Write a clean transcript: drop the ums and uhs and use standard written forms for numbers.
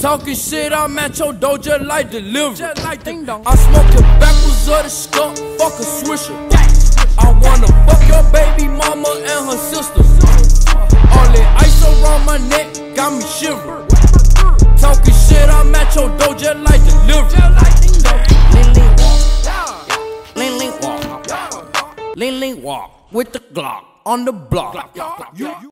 Talking shit, I'm at your door just like delivery. I smoke the backwards of the skunk, fuck a swisher. I wanna fuck your baby mama and her sisters. All that ice around my neck got me shivering. Talking shit, I'm at your door just like delivery. Lean, walk with the Glock on the block.